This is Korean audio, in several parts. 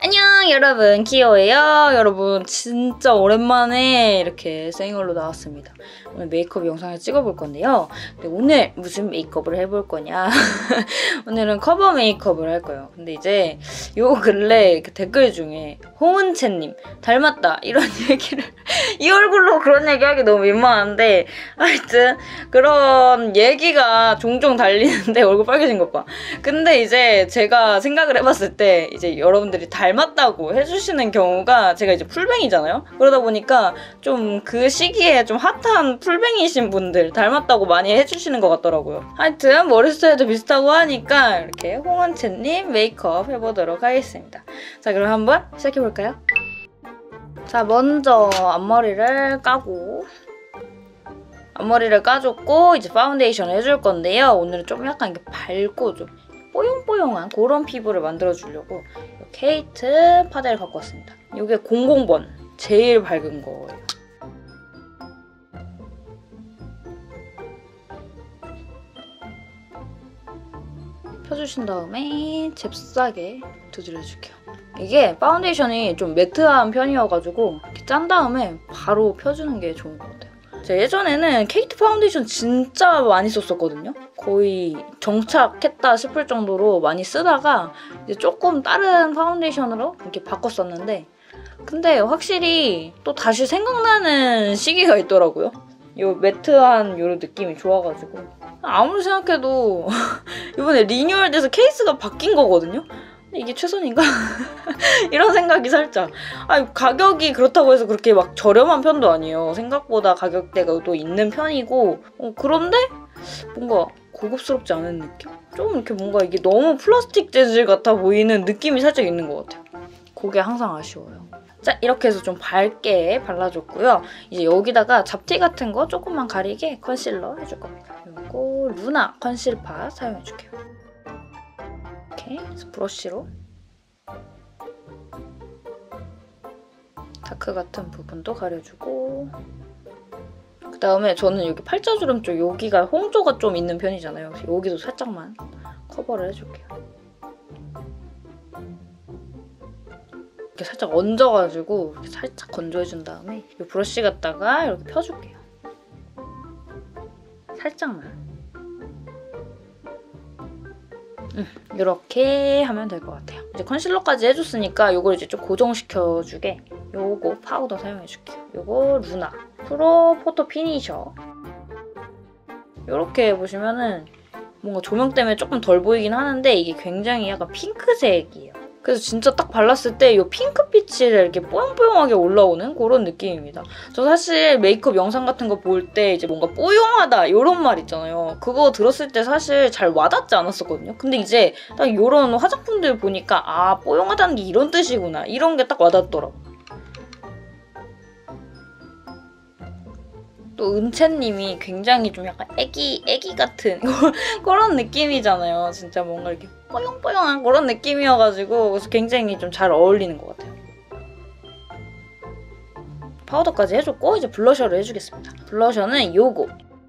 안녕 여러분, 키오예요. 여러분 진짜 오랜만에 이렇게 생얼로 나왔습니다. 오늘 메이크업 영상을 찍어볼 건데요. 근데 오늘 무슨 메이크업을 해볼 거냐 오늘은 커버 메이크업을 할 거예요. 근데 이제 요 근래 그 댓글 중에 홍은채님 닮았다 이런 얘기를 이 얼굴로 그런 얘기하기 너무 민망한데 하여튼 그런 얘기가 종종 달리는데 얼굴 빨개진 것 봐. 근데 이제 제가 생각을 해봤을 때 이제 여러분들이 닮았다고 해주시는 경우가 제가 이제 풀뱅이잖아요. 그러다 보니까 좀 그 시기에 좀 핫한 풀뱅이신 분들 닮았다고 많이 해주시는 것 같더라고요. 하여튼 머리 스타일도 비슷하고 하니까 이렇게 홍은채님 메이크업 해보도록 하겠습니다. 자, 그럼 한번 시작해볼까요? 자, 먼저 앞머리를 까고 앞머리를 까줬고 이제 파운데이션을 해줄 건데요. 오늘은 좀 약간 이렇게 밝고 좀 뽀용뽀용한 그런 피부를 만들어주려고 케이트 파데를 갖고 왔습니다. 이게 00번 제일 밝은 거예요. 펴주신 다음에 잽싸게 두드려줄게요. 이게 파운데이션이 좀 매트한 편이어가지고 이렇게 짠 다음에 바로 펴주는 게 좋은 것 같아요. 제가 예전에는 케이트 파운데이션 진짜 많이 썼었거든요. 거의 정착했다 싶을 정도로 많이 쓰다가 이제 조금 다른 파운데이션으로 이렇게 바꿨었는데 근데 확실히 또 다시 생각나는 시기가 있더라고요. 요 매트한 요런 느낌이 좋아가지고 아무리 생각해도 이번에 리뉴얼돼서 케이스가 바뀐 거거든요? 이게 최선인가? 이런 생각이 살짝. 아니, 가격이 그렇다고 해서 그렇게 막 저렴한 편도 아니에요. 생각보다 가격대가 또 있는 편이고 그런데 뭔가 고급스럽지 않은 느낌? 좀 이렇게 뭔가 이게 너무 플라스틱 재질 같아 보이는 느낌이 살짝 있는 것 같아요. 그게 항상 아쉬워요. 자, 이렇게 해서 좀 밝게 발라줬고요. 이제 여기다가 잡티 같은 거 조금만 가리게 컨실러 해줄 겁니다. 그리고 루나 컨실파 사용해줄게요. 이렇게 해서 브러쉬로 다크 같은 부분도 가려주고 그 다음에 저는 여기 팔자주름 쪽 여기가 홍조가 좀 있는 편이잖아요. 그래서 여기도 살짝만 커버를 해줄게요. 이렇게 살짝 얹어가지고 이렇게 살짝 건조해준 다음에 이 브러쉬 갖다가 이렇게 펴줄게요. 살짝만. 이렇게 하면 될 것 같아요. 이제 컨실러까지 해줬으니까 이걸 이제 좀 고정시켜주게 요거 파우더 사용해줄게요. 요거 루나 프로 포토 피니셔. 이렇게 보시면은 뭔가 조명 때문에 조금 덜 보이긴 하는데 이게 굉장히 약간 핑크색이에요. 그래서 진짜 딱 발랐을 때 이 핑크빛이 이렇게 뽀용뽀용하게 올라오는 그런 느낌입니다. 저 사실 메이크업 영상 같은 거 볼 때 이제 뭔가 뽀용하다 이런 말 있잖아요. 그거 들었을 때 사실 잘 와닿지 않았었거든요. 근데 이제 딱 이런 화장품들 보니까 아, 뽀용하다는 게 이런 뜻이구나. 이런 게 딱 와닿더라고요. 또 은채님이 굉장히 좀 약간 애기 같은 그런 느낌이잖아요. 진짜 뭔가 이렇게 뽀용뽀용한 그런 느낌이어가지고 그래서 굉장히 좀 잘 어울리는 것 같아요. 파우더까지 해줬고 이제 블러셔를 해주겠습니다. 블러셔는 요거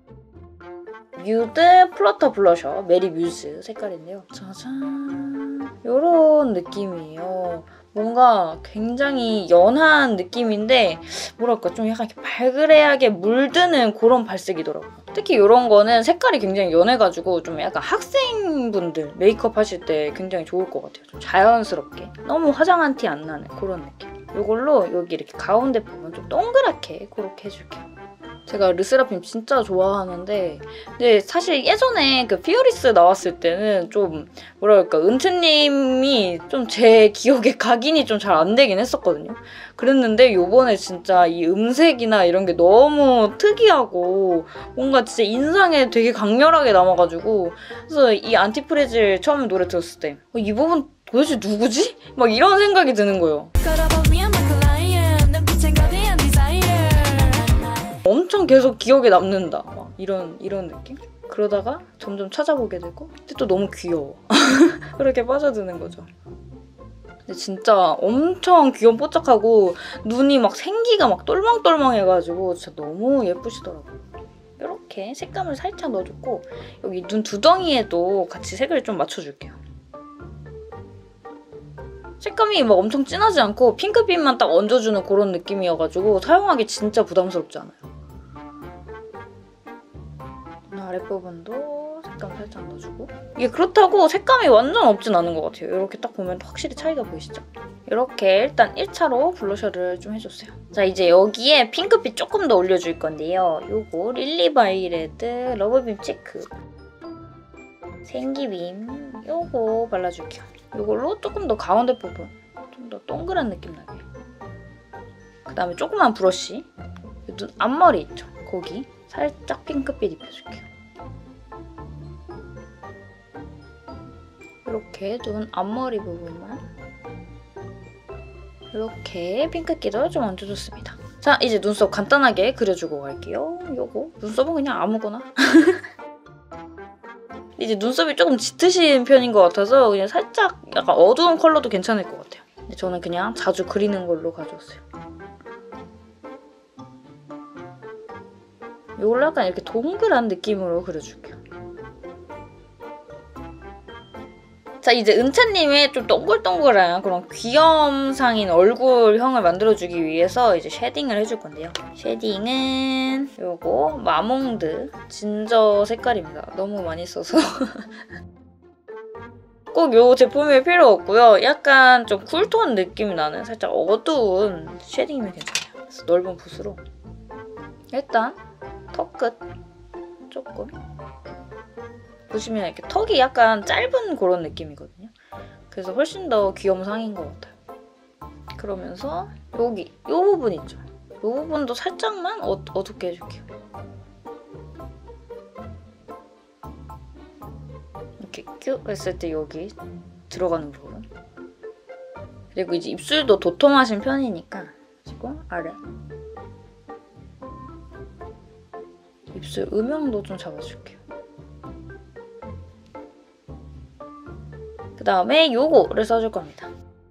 뮤드 플러터 블러셔 메리 뮤즈 색깔인데요. 짜잔 요런 느낌이에요. 뭔가 굉장히 연한 느낌인데 뭐랄까 좀 약간 이렇게 발그레하게 물드는 그런 발색이더라고요. 특히 이런 거는 색깔이 굉장히 연해가지고 좀 약간 학생분들 메이크업 하실 때 굉장히 좋을 것 같아요. 좀 자연스럽게 너무 화장한 티 안 나는 그런 느낌. 이걸로 여기 이렇게 가운데 부분 좀 동그랗게 그렇게 해줄게요. 제가 르세라핌 진짜 좋아하는데 근데 사실 예전에 그 피어리스 나왔을 때는 좀 뭐랄까 은채님이 좀 제 기억에 각인이 좀 잘 안 되긴 했었거든요. 그랬는데 요번에 진짜 이 음색이나 이런 게 너무 특이하고 뭔가 진짜 인상에 되게 강렬하게 남아가지고 그래서 이 안티프레질 처음 노래 들었을 때 이 부분 도대체 누구지? 막 이런 생각이 드는 거예요. 엄청 계속 기억에 남는다. 막 이런 느낌? 그러다가 점점 찾아보게 되고 근데 또 너무 귀여워. 그렇게 빠져드는 거죠. 근데 진짜 엄청 귀염뽀짝하고 눈이 막 생기가 막 똘망똘망해가지고 진짜 너무 예쁘시더라고요. 이렇게 색감을 살짝 넣어줬고 여기 눈 두덩이에도 같이 색을 좀 맞춰줄게요. 색감이 막 엄청 진하지 않고 핑크빛만 딱 얹어주는 그런 느낌이어가지고 사용하기 진짜 부담스럽지 않아요. 아랫부분도 색감 살짝 넣어주고 이게 그렇다고 색감이 완전 없진 않은 것 같아요. 이렇게 딱 보면 확실히 차이가 보이시죠? 이렇게 일단 1차로 블러셔를 좀 해줬어요. 자, 이제 여기에 핑크빛 조금 더 올려줄 건데요. 요거 릴리바이레드 러브빔 체크 생기빔 요거 발라줄게요. 요걸로 조금 더 가운데 부분 좀 더 동그란 느낌 나게. 그 다음에 조그만 브러쉬 눈 앞머리 있죠? 거기 살짝 핑크빛 입혀줄게요. 이렇게 눈 앞머리 부분만 이렇게 핑크기를 좀 얹어줬습니다. 자, 이제 눈썹 간단하게 그려주고 갈게요. 요거 눈썹은 그냥 아무거나. 이제 눈썹이 조금 짙으신 편인 것 같아서 그냥 살짝 약간 어두운 컬러도 괜찮을 것 같아요. 근데 저는 그냥 자주 그리는 걸로 가져왔어요. 이걸로 약간 이렇게 동그란 느낌으로 그려줄게요. 자, 이제 은채님의 좀 동글동글한 그런 귀염상인 얼굴형을 만들어주기 위해서 이제 쉐딩을 해줄 건데요. 쉐딩은 요거 마몽드 진저 색깔입니다. 너무 많이 써서 꼭 요 제품일 필요 없고요. 약간 좀 쿨톤 느낌이 나는 살짝 어두운 쉐딩이면 괜찮아요. 그래서 넓은 붓으로 일단 턱 끝 조금 보시면 이렇게 턱이 약간 짧은 그런 느낌이거든요. 그래서 훨씬 더 귀염상인 것 같아요. 그러면서 여기 이 부분 있죠? 이 부분도 살짝만 어둡게 해줄게요. 이렇게 큐 했을 때 여기 들어가는 부분. 그리고 이제 입술도 도톰하신 편이니까 그리고 아래 입술 음영도 좀 잡아줄게요. 그 다음에 요거를 써줄 겁니다.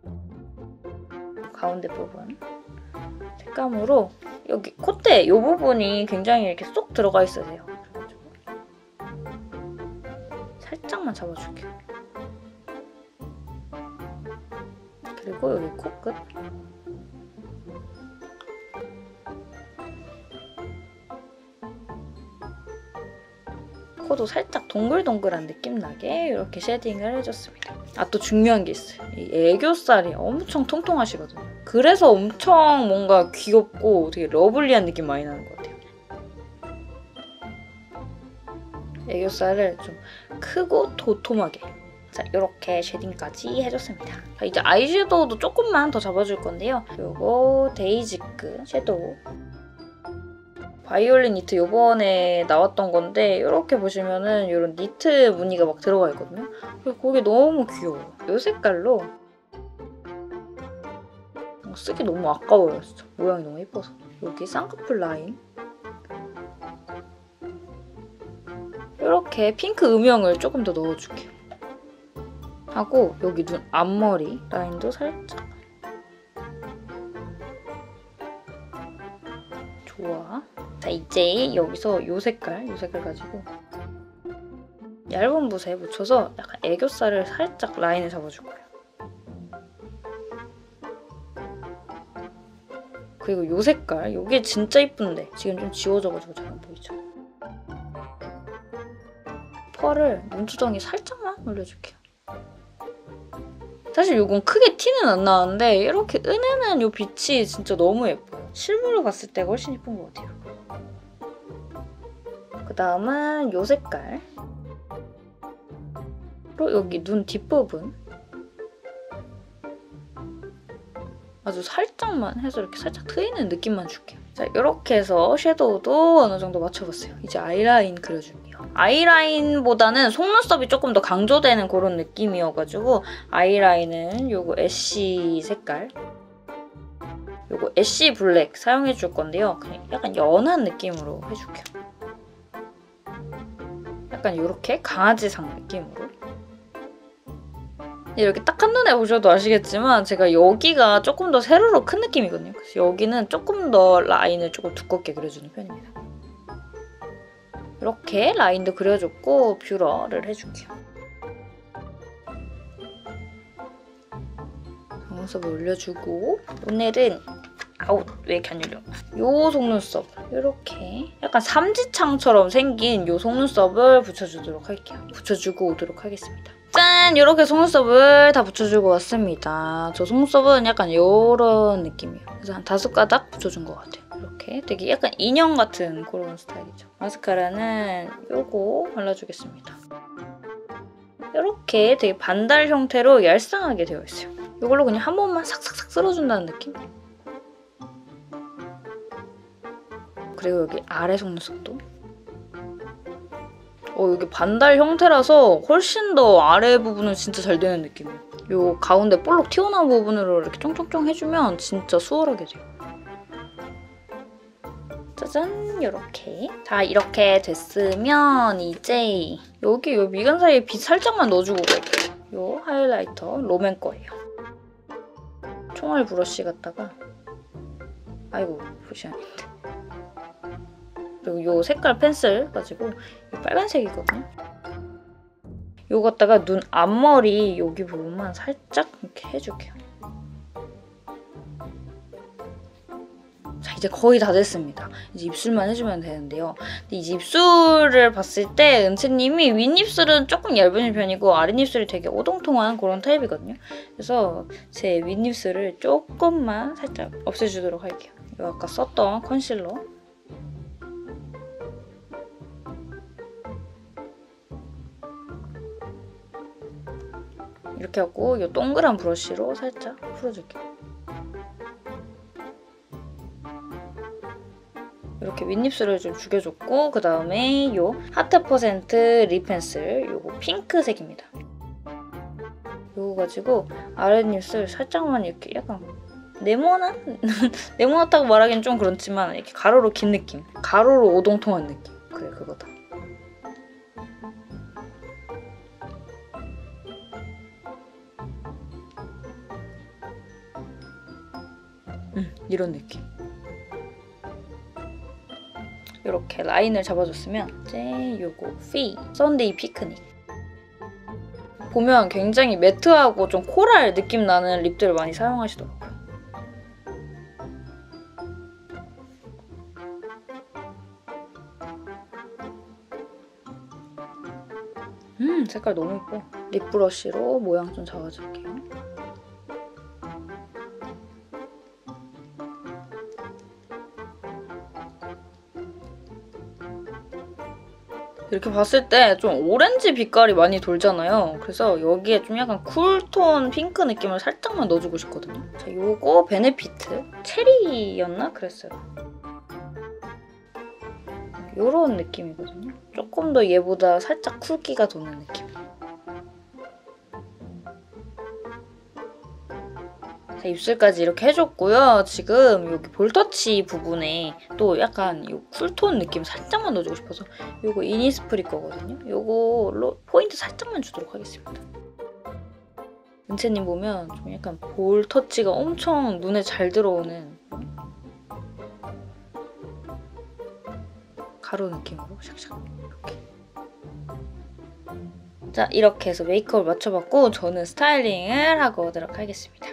가운데 부분 색감으로 여기 콧대 요 부분이 굉장히 이렇게 쏙 들어가 있어야 돼요. 살짝만 잡아줄게요. 그리고 여기 코끝 코도 살짝 동글동글한 느낌 나게 이렇게 쉐딩을 해줬습니다. 아, 또 중요한 게 있어요. 이 애교살이 엄청 통통하시거든요. 그래서 엄청 뭔가 귀엽고 되게 러블리한 느낌 많이 나는 것 같아요. 애교살을 좀 크고 도톰하게 자, 이렇게 쉐딩까지 해줬습니다. 자, 이제 아이섀도우도 조금만 더 잡아줄 건데요. 요거 데이지크 섀도우 바이올린 니트 요번에 나왔던 건데 이렇게 보시면은 이런 니트 무늬가 막 들어가 있거든요. 그리고 그게 너무 귀여워요. 이 색깔로 쓰기 너무 아까워요. 진짜 모양이 너무 예뻐서. 여기 쌍꺼풀 라인 이렇게 핑크 음영을 조금 더 넣어줄게요. 하고 여기 눈 앞머리 라인도 살짝 좋아. 자, 이제 여기서 요 색깔 가지고 얇은 붓에 묻혀서 약간 애교살을 살짝 라인을 잡아줄 거예요. 그리고 요 색깔, 요게 진짜 이쁜데 지금 좀 지워져가지고 잘 안 보이죠? 펄을 눈두덩이 살짝만 올려줄게요. 사실 요건 크게 티는 안 나는데 이렇게 은은한 요 빛이 진짜 너무 예뻐요. 실물로 봤을 때가 훨씬 예쁜 것 같아요. 그 다음은 요 색깔 로 여기 눈 뒷부분 아주 살짝만 해서 이렇게 살짝 트이는 느낌만 줄게요. 자, 이렇게 해서 섀도우도 어느 정도 맞춰봤어요. 이제 아이라인 그려줄게요. 아이라인보다는 속눈썹이 조금 더 강조되는 그런 느낌이어가지고 아이라인은 요거 애쉬 색깔 요거 애쉬 블랙 사용해줄 건데요. 그냥 약간 연한 느낌으로 해줄게요. 약간 이렇게 강아지상 느낌으로 이렇게 딱 한눈에 보셔도 아시겠지만 제가 여기가 조금 더 세로로 큰 느낌이거든요. 그래서 여기는 조금 더 라인을 조금 두껍게 그려주는 편입니다. 이렇게 라인도 그려줬고 뷰러를 해줄게요. 속눈썹을 올려주고 오늘은 아우 왜 이렇게 안 열려? 요 속눈썹 이렇게 약간 삼지창처럼 생긴 요 속눈썹을 붙여주도록 할게요. 붙여주고 오도록 하겠습니다. 짠! 이렇게 속눈썹을 다 붙여주고 왔습니다. 저 속눈썹은 약간 이런 느낌이에요. 그래서 한 5가닥 붙여준 것 같아요. 이렇게 되게 약간 인형 같은 그런 스타일이죠. 마스카라는 요거 발라주겠습니다. 이렇게 되게 반달 형태로 얄쌍하게 되어 있어요. 이걸로 그냥 한 번만 싹싹싹 쓸어준다는 느낌? 그리고 여기 아래 속눈썹도 여기 반달 형태라서 훨씬 더 아래 부분은 진짜 잘 되는 느낌이에요. 요 가운데 볼록 튀어나온 부분으로 이렇게 쫑쫑쫑 해주면 진짜 수월하게 돼요. 짜잔! 이렇게. 자, 이렇게 됐으면 이제 여기 요 미간 사이에 빛 살짝만 넣어주고 갈게요. 요 하이라이터 롬앤 거예요. 총알 브러쉬 갖다가 아이고, 붓이 아닌데. 그리고 요 색깔 펜슬 가지고 빨간색이거든요. 요거 갖다가 눈 앞머리 여기 부분만 살짝 이렇게 해줄게요. 자, 이제 거의 다 됐습니다. 이제 입술만 해주면 되는데요. 근데 이제 입술을 봤을 때 은채님이 윗입술은 조금 얇은 편이고 아랫입술이 되게 오동통한 그런 타입이거든요. 그래서 제 윗입술을 조금만 살짝 없애주도록 할게요. 요 아까 썼던 컨실러. 이렇게 하고 이 동그란 브러쉬로 살짝 풀어줄게요. 이렇게 윗입술을 좀 죽여줬고 그 다음에 이 하트 퍼센트 립 펜슬 이거 핑크색입니다. 이거 가지고 아랫입술 살짝만 이렇게 약간 네모난? 네모났다고 말하기는 좀 그렇지만 이렇게 가로로 긴 느낌. 가로로 오동통한 느낌. 그래, 그거다. 이런 느낌. 이렇게 라인을 잡아줬으면 이제 요거 피 썬데이 피크닉. 보면 굉장히 매트하고 좀 코랄 느낌 나는 립들을 많이 사용하시더라고요. 색깔 너무 예뻐. 립 브러쉬로 모양 좀 잡아줄게요. 이렇게 봤을 때 좀 오렌지 빛깔이 많이 돌잖아요. 그래서 여기에 좀 약간 쿨톤 핑크 느낌을 살짝만 넣어주고 싶거든요. 자, 요거 베네피트 체리였나? 그랬어요. 요런 느낌이거든요. 조금 더 얘보다 살짝 쿨기가 도는 느낌. 자, 입술까지 이렇게 해줬고요. 지금 여기 볼터치 부분에 또 약간 이 쿨톤 느낌 살짝만 넣어주고 싶어서 요거 이니스프리 거거든요. 요거로 포인트 살짝만 주도록 하겠습니다. 은채님 보면 좀 약간 볼터치가 엄청 눈에 잘 들어오는 가루 느낌으로 샥샥 이렇게. 자, 이렇게 해서 메이크업을 맞춰봤고 저는 스타일링을 하고 오도록 하겠습니다.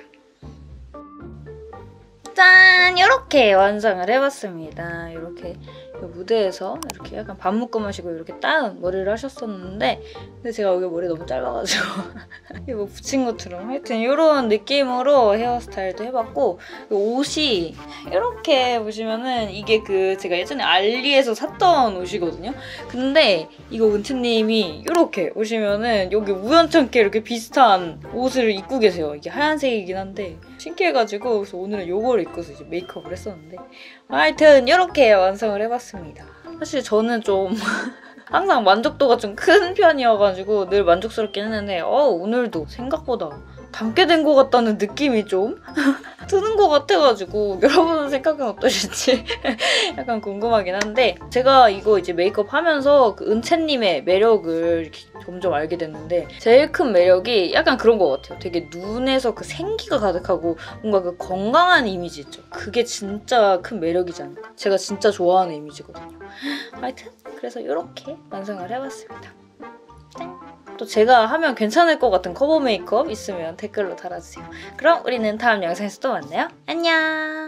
짠! 이렇게 완성을 해봤습니다. 이렇게 무대에서 이렇게 약간 반묶음하시고 이렇게 따은 머리를 하셨었는데 근데 제가 여기 머리 너무 짧아가지고 이거 붙인 것처럼 하여튼 이런 느낌으로 헤어스타일도 해봤고 옷이 이렇게 보시면은 이게 제가 예전에 알리에서 샀던 옷이거든요. 근데 이거 은채님이 이렇게 보시면은 여기 우연찮게 이렇게 비슷한 옷을 입고 계세요. 이게 하얀색이긴 한데 신기해가지고 그래서 오늘은 이걸 입고서 이제 메이크업을 했었는데 하여튼 이렇게 완성을 해봤습니다. 사실 저는 좀 항상 만족도가 좀 큰 편이어가지고 늘 만족스럽긴 했는데 오늘도 생각보다 닮게 된 것 같다는 느낌이 좀 드는 것 같아가지고 여러분은 생각은 어떠실지 약간 궁금하긴 한데 제가 이거 이제 메이크업 하면서 그 은채님의 매력을 이렇게 점점 알게 됐는데 제일 큰 매력이 약간 그런 것 같아요. 되게 눈에서 그 생기가 가득하고 뭔가 그 건강한 이미지 있죠. 그게 진짜 큰 매력이지 않을까. 제가 진짜 좋아하는 이미지거든요. 하여튼 그래서 이렇게 완성을 해봤습니다. 짠! 또 제가 하면 괜찮을 것 같은 커버 메이크업 있으면 댓글로 달아주세요. 그럼 우리는 다음 영상에서 또 만나요. 안녕!